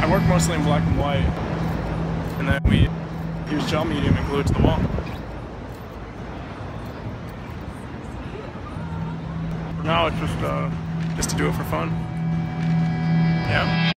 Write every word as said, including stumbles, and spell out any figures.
I work mostly in black and white, and then we use gel medium and glue it to the wall. For now, it's just uh, just to do it for fun. Yeah.